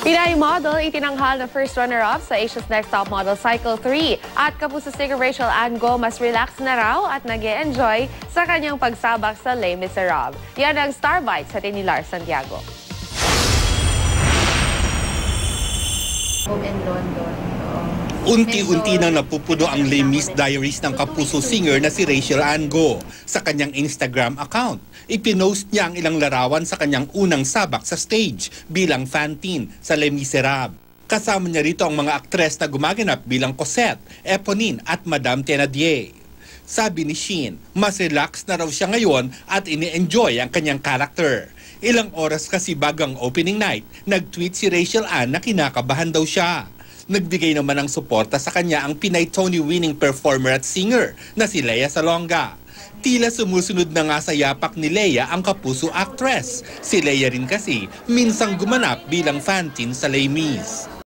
Pinay model itinanghal na first runner-up sa Asia's Next Top Model Cycle 3 at kapuso singer Rachel Ann Go mas relax na raw at nag-e-enjoy sa kanyang pagsabak sa Les Miserables. Yan ang Star Bites sa ni Lars Santiago. Unti-unti nang napupuno ang Les Mis Diaries ng kapuso singer na si Rachel Ann Go. Sa kanyang Instagram account, ipinost niya ang ilang larawan sa kanyang unang sabak sa stage bilang Fantine sa Les Miserables. Kasama niya rito ang mga aktres na gumaganap bilang Cosette, Eponine at Madame Thénardier. Sabi ni Shein, mas relax na raw siya ngayon at ini-enjoy ang kanyang character. Ilang oras kasi bagang opening night, nag-tweet si Rachel Ann na kinakabahan daw siya. Nagbigay naman ng suporta sa kanya ang Pinay Tony-winning performer at singer na si Lea Salonga. Tila sumusunod na nga sa yapak ni Lea ang kapuso actress. Si Lea rin kasi minsang gumanap bilang Fantine sa Les Mis.